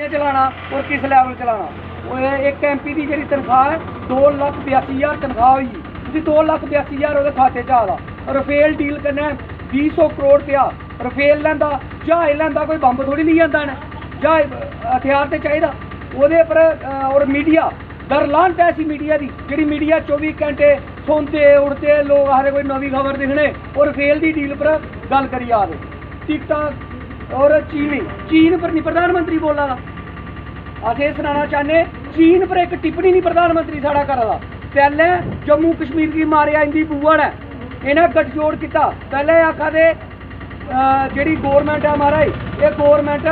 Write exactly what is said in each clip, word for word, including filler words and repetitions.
चलाना और किस लैवल चलाना। एक एम पी की जी तनख्वाह है दो लख बयासी हज़ार तनख्वाह हुई जी, दो लख बयासी हज़ार वो खाते च आदा। रफेल डील करना भी सौ करोड़ रुपया रफेल लैंदा, जहाज लैंदा, कोई बंब थोड़ी नहीं आता इन्हें, जहाज हथियार तो चाहिए वो पर। और मीडिया दर लानत है ऐसी मीडिया की जी मीडिया चौबी घंटे सोंदे उड़ते लोग आखिर कोई नवी खबर दिखने और रफेल की डील पर गल करी आ रहे। टिकटॉक और चीन चीन पर नहीं प्रधानमंत्री बोला दा। अस ये सुनाना चाहते चीन पर एक टिप्पणी नहीं प्रधानमंत्री साढ़ा करा दा। पहले जम्मू कश्मीर की मारिया इंदी बुआ ने इन्हें गठजोड़ किया। पहले आखा दे जी गौरमेंट है महाराज ये गौरमेंट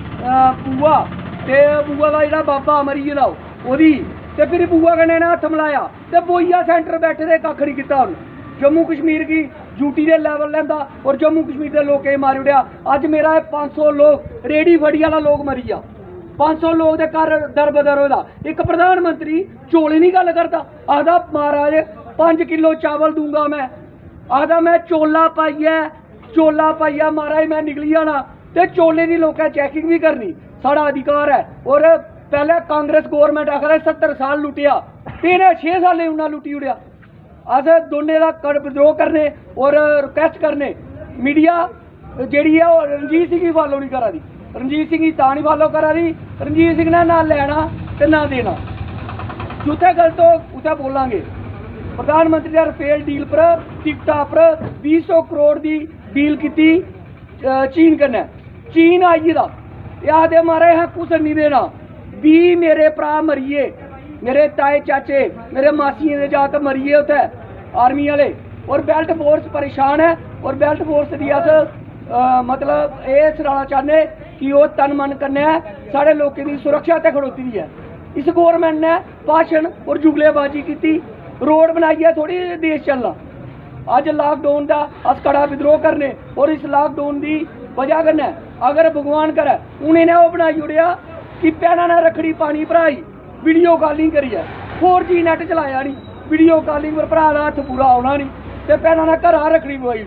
बुआ ते बुआ का जो बाबा मरी गेदा ओदी ते फिर बुआ कन्नै इन्हें हत्थ मिलाया ते बोइया सेंटर बैठे दे कक्ख नहीं कीता। जम्मू कश्मीर की ड्यूटी के लैवल लैंदा और जम्मू कश्मीर के लोगों के मारी उड़िया। अज मेरा पाँच सौ लोग रेडी फड़ी वाला लोग मरी गया, पाँच सौ लोग दे घर दर बदर होदा। एक प्रधानमंत्री चौले नहीं गल करता, आखदा महाराज पाँच किलो चावल दूंगा मैं, आखदा मैं चोला पाइया चोला पाइया महाराज मैं निकली जाना ते चोले की लोकें चैकिंग भी करनी साड़ा अधिकार है। और पहले कांग्रेस गौरमेंट आखर सत्तर साल लुटिया ते इन्हें छे साल उन्हें लुटी उड़िया। अस दोनों का विद्रोह करने और रिक्वेस्ट करने मीडिया जी है रणजीत सिंह की फॉलो नहीं करा दी, रणजीत सिंह की तां नहीं फॉलो करा दी। रणजीत सिंह ने ना लेना तो ना देना, जिथे गलत हो उत्थे बोलांगे। प्रधानमंत्री ने रफेल डील पर टिकटा पर भी सौ करोड़ की डील की चीन कन्नै। चीन आई गेदा आखदे मारे हैं कुछ नहीं देना। भी मेरे भरा मरिए, मेरे ताए चाचे मेरे मासियों के जात मरिए उत्थे आर्मी वाले। और बेल्ट फोर्स परेशान है और बेल्ट फोर्स की अस मतलब ये सराहना चाहते कि वो तन मन कन्नै साढ़े लोगों की सुरक्षा ते खड़ोती दी है। इस गौरमेंट ने भाषण और जुगलेबाजी की, रोड बनाइए थोड़ी देश चलना। अज लॉकडाउन का अस कड़ा विद्रोह करने और इस लॉकडाउन की वजह कन्नै अगर भगवान करे हूँ इन्हें वो बनाई उड़िया कि भैनों ने रखड़ी पानी भराई वीडियो कॉलिंग करिए, फोर जी नैट चलाया नहीं, वीडियो कॉलिंग पर भरा का हत्थ पूरा आना नहीं तो भैनों ने घर रखड़ी पवाई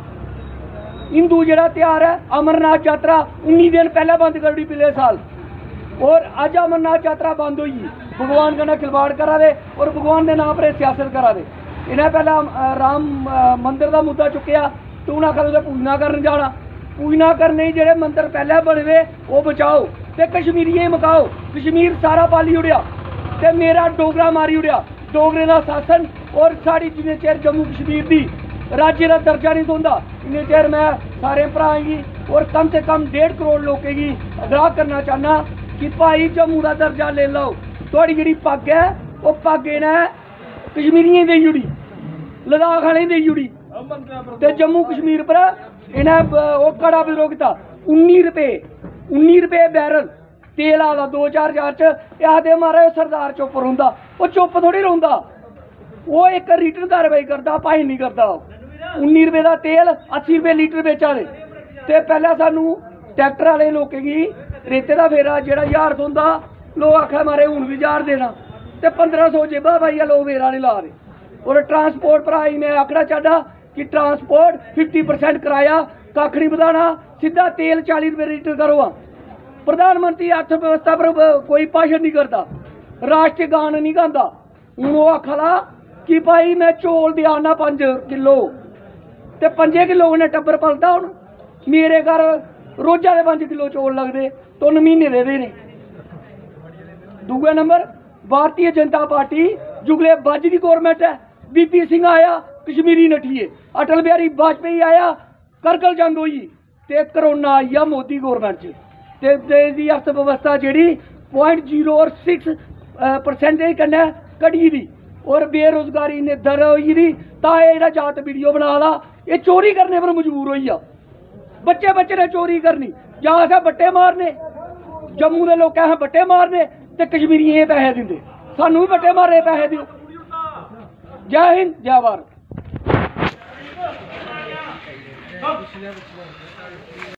नहीं। हिंदू जो त्यौहार है अमरनाथ यात्रा उन्नीस दिन पहले बंद कर दी पिछले साल और अज अमरनाथ यात्रा बंद हुई। भगवान कन्नै खिलवाड़ करा दे और भगवान के नाम पर सियासत करा दे। इन्हें पहला राम मंदिर का मुद्दा चुकया तो उन्हें आखा पूजना करन जाना, पूजना करने जोड़े मंदिर पहले बने हुए वो बचाओ तो कश्मीरिये मकाओ। कश्मीर सारा पाली उड़िया तो मेरा डोगरा मारी उड़िया। डोगरे का शासन और साड़ी जिन्ने चेर जम्मू कश्मीर की राज्य का दर्जा नहीं दोंदा इन्ने चेर मैं सारे भराएं की और कम से कम डेढ़ करोड़ लोगों की आगाह करना चाहना कि भाई जम्मू का दर्जा ले लो। थोड़ी जी पग है वो पग इन्हें कश्मीरियों दी जुड़ी, लद्दाख वाले दी जुड़ी तो जम्मू कश्मीर पर इन्हें वो कड़ा विद्रोह किया। उन्नी रुपये उन्नी रुपये बैरल तेल आला दो चार चार च आखदे महाराज सरदार चुप रौंदा, वो चुप थोड़ी रौंदा, वो एक रिटर्न कार्रवाई करता भाई नहीं करता। उन्नी रुपये का तेल अस्सी रुपये लीटर बेचा दे ते पहले सानू ट्रैक्टर वाले लोगों की रेते का फेरा जो ज्हार थोंदा लोग आखा मारे हूँ भी ज्हार देना तो पंद्रह सौ जेबा पाइया लोग फेरा नहीं ला रहे। और ट्रांसपोर्ट भराई मैं आखना चाहता कि ट्रांसपोर्ट फिफ्टी परसेंट कराया कख नहीं बधाना, सीधा तेल चालीस रुपये लीटर करो। प्रधानमंत्री अर्थव्यवस्था पर कोई भाषण नहीं करता, राष्ट्रीय गान नहीं गाता। हूँ वो आखला कि भाई मैं चौल दिया ना पाँच किलो तो पंजे किलो ने टब्बर पलता। हूँ मेरे घर रोजा के पाँच किलो चौल लगते तो महीने दे देने। दूसरा नंबर भारतीय जनता पार्टी जुगलेबाजी की गौरमेंट है। बीपी सिंह आया कश्मीरी नठिए, अटल बिहारी वाजपेयी आया करगिल जंग हुई ते करोना आई आ मोदी गौरमेंट च ते अर्थव्यवस्था जी पॉइंट जीरो और सिक्स परसेंटेज कन्नै घटी दी और बेरोजगारी ने दर होई दी। तां एह् जात वीडियो बना दा ये चोरी करने पर मजबूर होई आ। बच्चे बच्चे ने चोरी करनी जां असें बट्टे मारने, जम्मू के लोग असें बट्टे मारने ते कश्मीरियें पैसे दिंदे, सानू भी बट्टे मारने पैसे दिओ। जय हिंद जय भारत।